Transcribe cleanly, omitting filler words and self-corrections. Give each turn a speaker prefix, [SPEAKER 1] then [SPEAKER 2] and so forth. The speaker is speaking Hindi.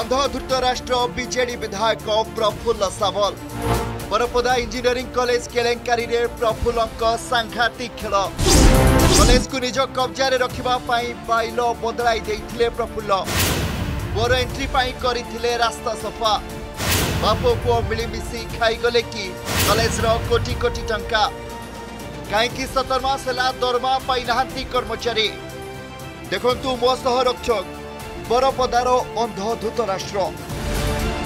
[SPEAKER 1] अंध धृतराष्ट्र बीजेडी विधायक प्रफुल्ल सावल बरपदा इंजीनियरिंग कॉलेज केलेंकारी रे प्रफुल्ल सांघातिक खेल कॉलेज को निज कब्जा रखा बाइल बदलाई देइथिले प्रफुल्ल बोर एंट्री करथिले रास्ता सफा बाप पुओ मिलमिशी खाईगले कि कॉलेज कोटी कोटी टंका कहीं 17 मास है दरमा पाई नाहांती कर्मचारी देखंतु मो सह रक्षक बरपदार अंध धृतराष्ट्र।